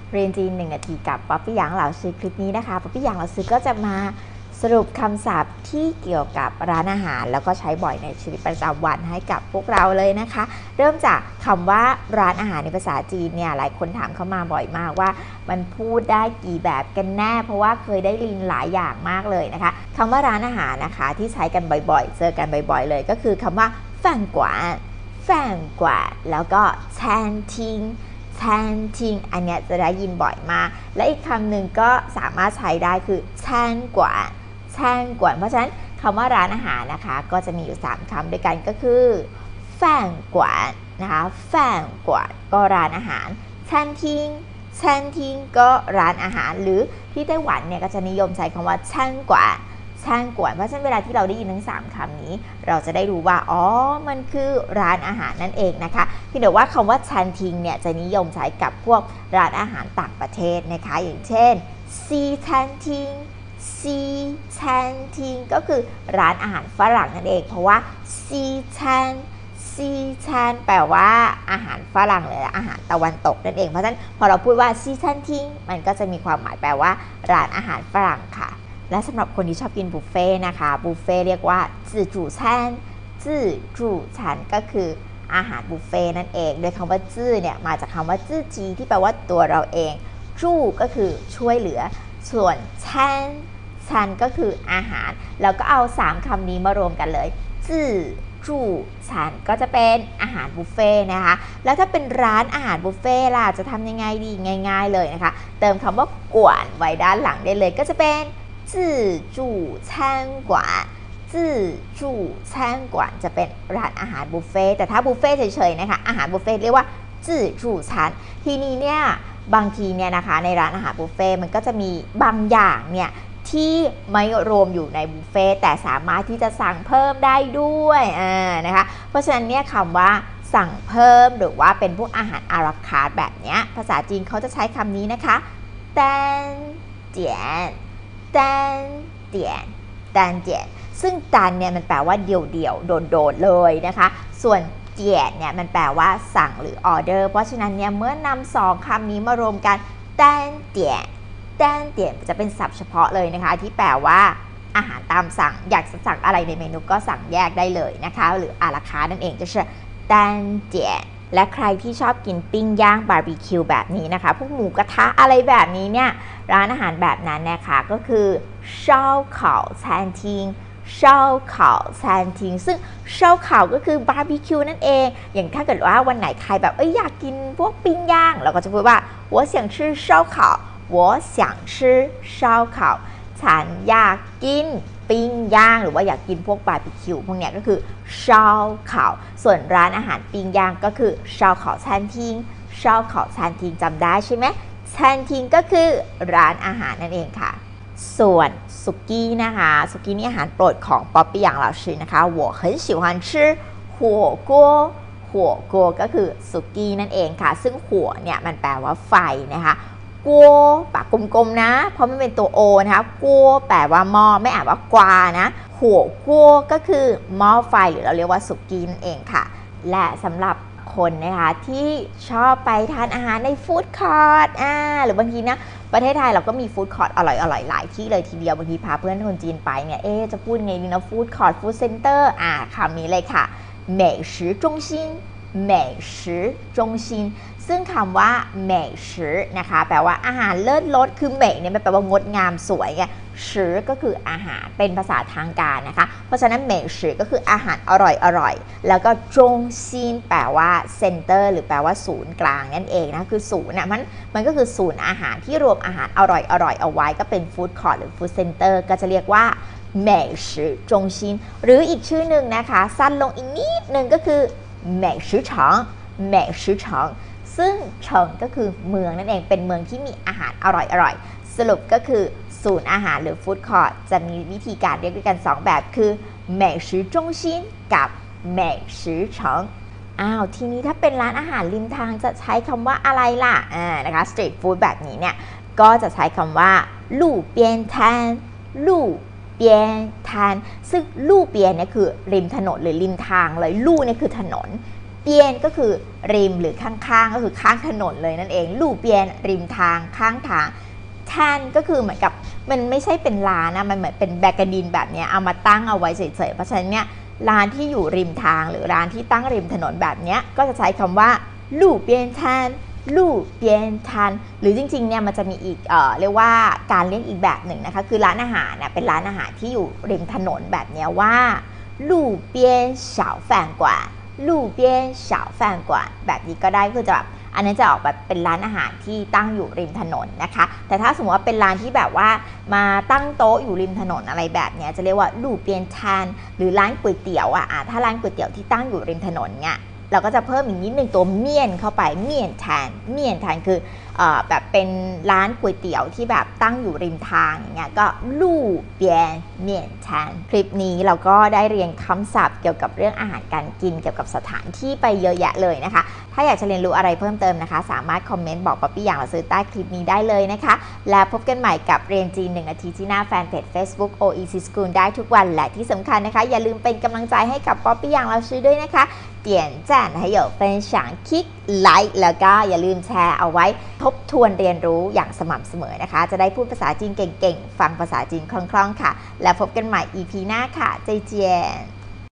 เรียนจีน1 นาทีกับป๊อปปี้หยางเหล่าซื้อคลิปนี้นะคะป๊อปปี้หยางเหล่าซื้อก็จะมาสรุปคำศัพท์ที่เกี่ยวกับร้านอาหารแล้วก็ใช้บ่อยในชีวิตประจำวันให้กับพวกเราเลยนะคะเริ่มจากคำว่าร้านอาหารในภาษาจีนเนี่ยหลายคนถามเข้ามาบ่อยมากว่ามันพูดได้กี่แบบกันแน่เพราะว่าเคยได้ยินหลายอย่างมากเลยนะคะคำว่าร้านอาหารนะคะที่ใช้กันบ่อยๆเจอกันบ่อยๆเลยก็คือคำว่า饭馆แล้วก็餐厅อันเนี้ยจะได้ยินบ่อยมากและอีกคำหนึ่งก็สามารถใช้ได้คือ餐馆เพราะฉะนั้นคำว่าร้านอาหารนะคะก็จะมีอยู่3คำด้วยกันก็คือ饭馆นะคะ饭馆ก็ร้านอาหาร餐厅ก็ร้านอาหารหรือที่ไต้หวันเนี่ยก็จะนิยมใช้คำว่า餐馆เพราะฉะนั้นเวลาที่เราได้ยินทั้ง3คำนี้เราจะได้รู้ว่าอ๋อมันคือร้านอาหารนั่นเองนะคะที่เดี๋ยวว่าคำว่าชันทิงเนี่ยจะนิยมใช้กับพวกร้านอาหารต่างประเทศนะคะอย่างเช่นซีชันทิงก็คือร้านอาหารฝรั่งนั่นเองเพราะว่าซีชันแปลว่าอาหารฝรั่งหรืออาหารตะวันตกนั่นเองเพราะฉะนั้นพอเราพูดว่าซีชันทิงมันก็จะมีความหมายแปลว่าร้านอาหารฝรั่งค่ะและสำหรับคนที่ชอบกินบุฟเฟ่นะคะบุฟเฟ่เรียกว่าจื่อจู่ชันก็คืออาหารบุฟเฟ่นั่นเองโดยคำว่าจื่อเนี่ยมาจากคำว่าจื่อจีที่แปลว่าตัวเราเองจู่ก็คือช่วยเหลือส่วนชันก็คืออาหารแล้วก็เอา3คำนี้มารวมกันเลยจื่อจู่ชันก็จะเป็นอาหารบุฟเฟ่นะคะแล้วถ้าเป็นร้านอาหารบุฟเฟ่ล่ะจะทำยังไงดีง่ายๆเลยนะคะเติมคำว่ากวนไว้ด้านหลังได้เลยก็จะเป็น自助餐馆จะเป็นร้านอาหารบุฟเฟ่แต่ถ้าบุฟเฟ่เฉยๆนะคะอาหารบุฟเฟ่เรียกว่าจื่อจู่ชันทีนี้เนี่ยบางทีเนี่ยนะคะในร้านอาหารบุฟเฟ่มันก็จะมีบางอย่างเนี่ยที่ไม่รวมอยู่ในบุฟเฟ่แต่สามารถที่จะสั่งเพิ่มได้ด้วยนะคะเพราะฉะนั้นเนี่ยคำว่าสั่งเพิ่มหรือว่าเป็นพวกอาหารอาราคาร์ทแบบเนี้ยภาษาจีนเขาจะใช้คำนี้นะคะแตนเจียนซึ่งตันเนี่ยมันแปลว่าเดี่ยวโดดเลยนะคะส่วนเจียนเนี่ยมันแปลว่าสั่งหรือออเดอร์เพราะฉะนั้นเนี่ยเมื่อนำ2คำนี้มารวมกันแตนเตียนจะเป็นศัพท์เฉพาะเลยนะคะที่แปลว่าอาหารตามสั่งอยากจะสั่งอะไรในเมนูก็สั่งแยกได้เลยนะคะหรืออาราคาร์ทนั่นเองจะชื่อแตนเจียนและใครที่ชอบกินปิ้งย่างบาร์บีคิวแบบนี้นะคะพวกหมูกระทะอะไรแบบนี้เนี่ยร้านอาหารแบบนั้นนะคะก็คือ烧烤餐厅ซึ่ง烧烤ก็คือบาร์บีคิวนั่นเองอย่างถ้าเกิดว่าวันไหนใครแบบอยากกินพวกปิ้งย่างเราก็จะพูดว่า我想吃烧烤ฉันอยากกินปิ้งย่างหรือว่าอยากกินพวกบาร์บีคิวพวกเนี้ยก็คือ烧烤ส่วนร้านอาหารปิ้งย่างก็คือ烧烤餐厅จำได้ใช่ไหม餐厅ก็คือร้านอาหารนั่นเองค่ะส่วนสุกี้นะคะสุกี้นี่อาหารโปรดของป๊อปปี้หยางเหล่าชื่อนะคะ我很喜欢吃火锅ก็คือสุกี้นั่นเองค่ะซึ่งหัวเนี่ยมันแปลว่าไฟนะคะกัวปากกลมๆนะเพราะมันเป็นตัวโอนะคะกัวแปลว่าหม้อไม่อ่านว่ากวานะหัวกัวก็คือหม้อไฟหรือเราเรียกว่าสุกี้นั่นเองค่ะและสำหรับคนนะคะที่ชอบไปทานอาหารในฟู้ดคอร์ทหรือบางทีนะประเทศไทยเราก็มีฟู้ดคอร์ทอร่อยหลายที่เลยทีเดียวบางทีพาเพื่อนคนจีนไปเนี่ยจะพูดไงดีนะฟู้ดคอร์ทฟู้ดเซ็นเตอร์คำนี้เลยค่ะ美食中心ซึ่งคำว่า美食นะคะแปลว่าอาหารเลิศรสคือเหม่เนี่ยมันแปลว่างดงามสวยไงชื่อก็คืออาหารเป็นภาษาทางการนะคะเพราะฉะนั้นเหม่ชื่อก็คืออาหารอร่อยแล้วก็จงซินแปลว่าเซ็นเตอร์หรือแปลว่าศูนย์กลางนั่นเองนะคือศูนย์มันก็คือศูนย์อาหารที่รวมอาหารอร่อยเอาไว้ก็เป็นฟู้ดคอร์ทหรือฟู้ดเซ็นเตอร์ก็จะเรียกว่า美食中心หรืออีกชื่อหนึ่งนะคะสั้นลงอีกนิดนึงก็คือ美食城ซึ่งเฉิงก็คือเมืองนั่นเองเป็นเมืองที่มีอาหารอร่อยสรุปก็คือศูนย์อาหารหรือฟู้ดคอร์ทจะมีวิธีการเรียกด้วยกัน2แบบคือ美食中心กับ美食城ทีนี้ถ้าเป็นร้านอาหารริมทางจะใช้คำว่าอะไรล่ะนะคะสตรีทฟู้ดแบบนี้เนี่ยก็จะใช้คำว่าลู่เปียนทานซึ่งลู่เปียนเนี่ยคือริมถนนหรือริมทางเลยลู่เนี่ยคือถนนเปียนก็คือริมหรือข้างๆก็คือข้างถนนเลยนั่นเองลู่เปียนริมทางข้างทางแทนก็คือเหมือนกับมันไม่ใช่เป็นร้านนะมันเหมือนเป็นแบกกระดินแบบนี้เอามาตั้งเอาไว้เฉยๆเพราะฉะนั้นเนี่ยร้านที่อยู่ริมทางหรือร้านที่ตั้งริมถนนแบบนี้ก็จะใช้คำว่าลู่เปียนแทนลู่เปียนทันหรือจริงๆเนี่ยมันจะมีอีกเรียกว่าการเรียกอีกแบบหนึ่งนะคะคือร้านอาหารเนี่ยเป็นร้านอาหารที่อยู่ริมถนนแบบนี้ว่าลู่เปียนเฉาแฟนกว่าลู่เปียนเฉาแฟนกว่าแบบนี้ก็ได้คือจะแบบอันนั้นจะออกแบบเป็นร้านอาหารที่ตั้งอยู่ริมถนนนะคะแต่ถ้าสมมติว่าเป็นร้านที่แบบว่ามาตั้งโต๊ะอยู่ริมถนนอะไรแบบนี้จะเรียกว่าลู่เปียนทันหรือร้านก๋วยเตี๋ยวถ้าร้านก๋วยเตี๋ยวที่ตั้งอยู่ริมถนนเนี่ยเราก็จะเพิ่มอีกนิดนึงตัวเมี่ยนเข้าไปเมี่ยนแทนคือแบบเป็นร้านก๋วยเตี๋ยวที่แบบตั้งอยู่ริมทางอย่างเงี้ยก็ลู่เปียนเมี่ยนแทนคลิปนี้เราก็ได้เรียนคำศัพท์เกี่ยวกับเรื่องอาหารการกินเกี่ยวกับสถานที่ไปเยอะแยะเลยนะคะถ้าอยากจะเรียนรู้อะไรเพิ่มเติมนะคะสามารถคอมเมนต์บอกป๊อปปี้อย่างละซื้อใต้คลิปนี้ได้เลยนะคะแล้วพบกันใหม่กับเรียนจีน1 นาทีที่หน้าแฟนเพจ Facebook OEC School ได้ทุกวันและที่สำคัญนะคะอย่าลืมเป็นกำลังใจให้กับป๊อปปี้อย่างละซื้อด้วยนะคะ点赞还有分享คลิกไลค์แล้วก็อย่าลืมแชร์เอาไว้ทบทวนเรียนรู้อย่างสม่ำเสมอนะคะจะได้พูดภาษาจีนเก่งๆฟังภาษาจีนคล่องๆค่ะแล้วพบกันใหม่ EP หน้าค่ะใจเจียน